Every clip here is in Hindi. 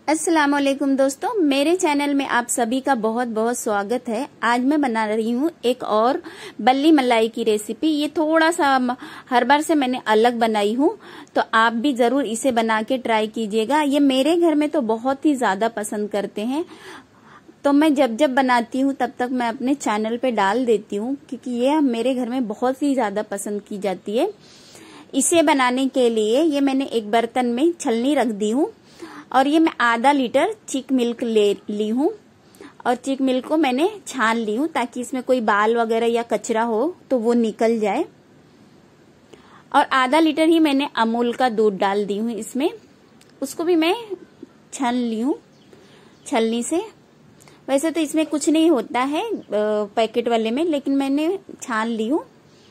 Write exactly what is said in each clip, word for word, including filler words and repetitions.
अस्सलाम वालेकुम दोस्तों, मेरे चैनल में आप सभी का बहुत बहुत स्वागत है। आज मैं बना रही हूँ एक और बल्ली मलाई की रेसिपी। ये थोड़ा सा हर बार से मैंने अलग बनाई हूँ, तो आप भी जरूर इसे बना के ट्राई कीजिएगा। ये मेरे घर में तो बहुत ही ज्यादा पसंद करते हैं, तो मैं जब जब बनाती हूँ तब तक मैं अपने चैनल पे डाल देती हूँ, क्योंकि ये मेरे घर में बहुत ही ज्यादा पसंद की जाती है। इसे बनाने के लिए ये मैंने एक बर्तन में छलनी रख दी हूँ और ये मैं आधा लीटर चिक मिल्क ले ली हूँ और चिक मिल्क को मैंने छान ली हूँ ताकि इसमें कोई बाल वगैरह या कचरा हो तो वो निकल जाए। और आधा लीटर ही मैंने अमूल का दूध डाल दी हूँ इसमें, उसको भी मैं छान ली हूँ छलनी से। वैसे तो इसमें कुछ नहीं होता है पैकेट वाले में, लेकिन मैंने छान ली हूँ।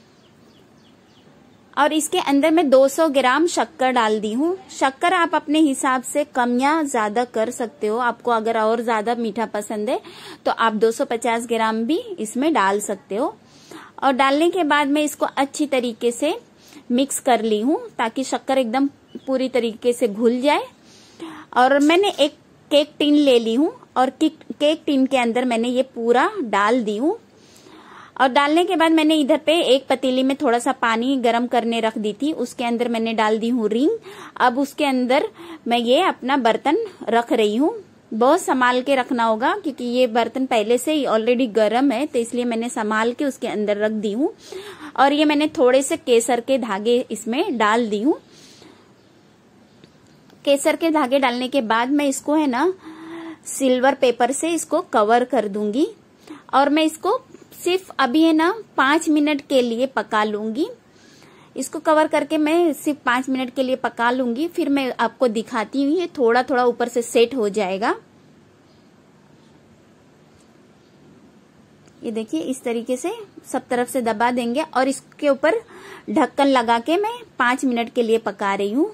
और इसके अंदर मैं दो सौ ग्राम शक्कर डाल दी हूँ। शक्कर आप अपने हिसाब से कम या ज्यादा कर सकते हो। आपको अगर और ज्यादा मीठा पसंद है तो आप दो सौ पचास ग्राम भी इसमें डाल सकते हो। और डालने के बाद मैं इसको अच्छी तरीके से मिक्स कर ली हूँ ताकि शक्कर एकदम पूरी तरीके से घुल जाए। और मैंने एक केक टिन ले ली हूँ और केक टिन के अंदर मैंने ये पूरा डाल दी हूँ। और डालने के बाद मैंने इधर पे एक पतीली में थोड़ा सा पानी गरम करने रख दी थी, उसके अंदर मैंने डाल दी हूँ रिंग। अब उसके अंदर मैं ये अपना बर्तन रख रही हूँ। बहुत संभाल के रखना होगा क्योंकि ये बर्तन पहले से ही ऑलरेडी गर्म है, तो इसलिए मैंने संभाल के उसके अंदर रख दी हूँ। और ये मैंने थोड़े से केसर के धागे इसमें डाल दी हूँ। केसर के धागे डालने के बाद मैं इसको है ना सिल्वर पेपर से इसको कवर कर दूंगी और मैं इसको सिर्फ अभी है ना पांच मिनट के लिए पका लूंगी। इसको कवर करके मैं सिर्फ पांच मिनट के लिए पका लूंगी, फिर मैं आपको दिखाती हूँ। ये थोड़ा थोड़ा ऊपर से सेट हो जाएगा। ये देखिए इस तरीके से सब तरफ से दबा देंगे और इसके ऊपर ढक्कन लगा के मैं पांच मिनट के लिए पका रही हूँ।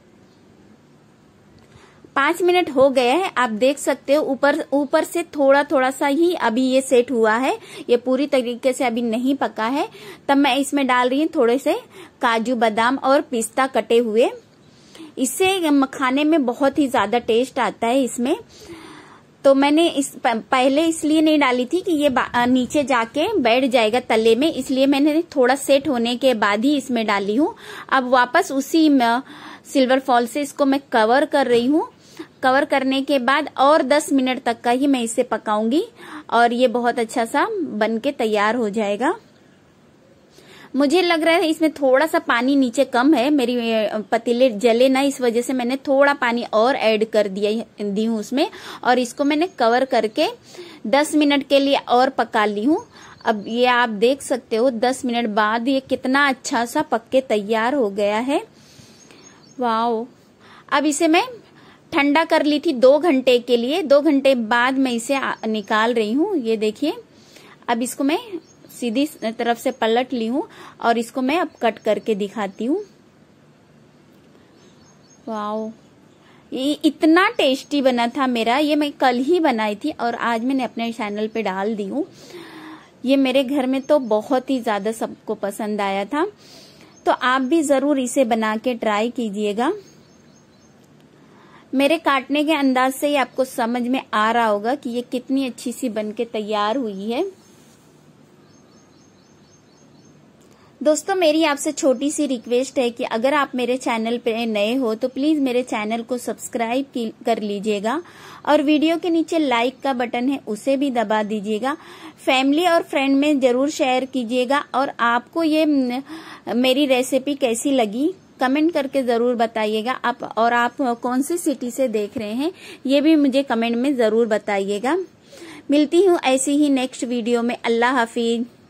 पांच मिनट हो गया है, आप देख सकते हो ऊपर ऊपर से थोड़ा थोड़ा सा ही अभी ये सेट हुआ है, ये पूरी तरीके से अभी नहीं पका है। तब मैं इसमें डाल रही हूँ थोड़े से काजू बादाम और पिस्ता कटे हुए। इससे खाने में बहुत ही ज्यादा टेस्ट आता है इसमें। तो मैंने इस पहले इसलिए नहीं डाली थी कि ये नीचे जाके बैठ जाएगा तले में, इसलिए मैंने थोड़ा सेट होने के बाद ही इसमें डाली हूँ। अब वापस उसी सिल्वर फॉल से इसको मैं कवर कर रही हूँ। कवर करने के बाद और दस मिनट तक का ही मैं इसे पकाऊंगी और ये बहुत अच्छा सा बनके तैयार हो जाएगा। मुझे लग रहा है इसमें थोड़ा सा पानी नीचे कम है, मेरी पतीले जले ना, इस वजह से मैंने थोड़ा पानी और ऐड कर दिया दी हूँ उसमें। और इसको मैंने कवर करके दस मिनट के लिए और पका ली हूँ। अब ये आप देख सकते हो दस मिनट बाद ये कितना अच्छा सा पक के तैयार हो गया है। वाओ! अब इसे मैं ठंडा कर ली थी दो घंटे के लिए। दो घंटे बाद मैं इसे निकाल रही हूँ। ये देखिए अब इसको मैं सीधी तरफ से पलट ली हूँ और इसको मैं अब कट करके दिखाती हूँ। वाओ! ये इतना टेस्टी बना था मेरा। ये मैं कल ही बनाई थी और आज मैंने अपने चैनल पे डाल दी हूँ। ये मेरे घर में तो बहुत ही ज्यादा सबको पसंद आया था, तो आप भी जरूर इसे बना के ट्राई कीजिएगा। मेरे काटने के अंदाज से ही आपको समझ में आ रहा होगा कि ये कितनी अच्छी सी बनके तैयार हुई है। दोस्तों मेरी आपसे छोटी सी रिक्वेस्ट है कि अगर आप मेरे चैनल पे नए हो तो प्लीज मेरे चैनल को सब्सक्राइब कर लीजिएगा और वीडियो के नीचे लाइक का बटन है उसे भी दबा दीजिएगा। फैमिली और फ्रेंड में जरूर शेयर कीजिएगा। और आपको ये मेरी रेसिपी कैसी लगी कमेंट करके जरूर बताइएगा। आप और आप कौन सी सिटी से देख रहे हैं ये भी मुझे कमेंट में जरूर बताइएगा। मिलती हूँ ऐसी ही नेक्स्ट वीडियो में। अल्लाह हाफिज।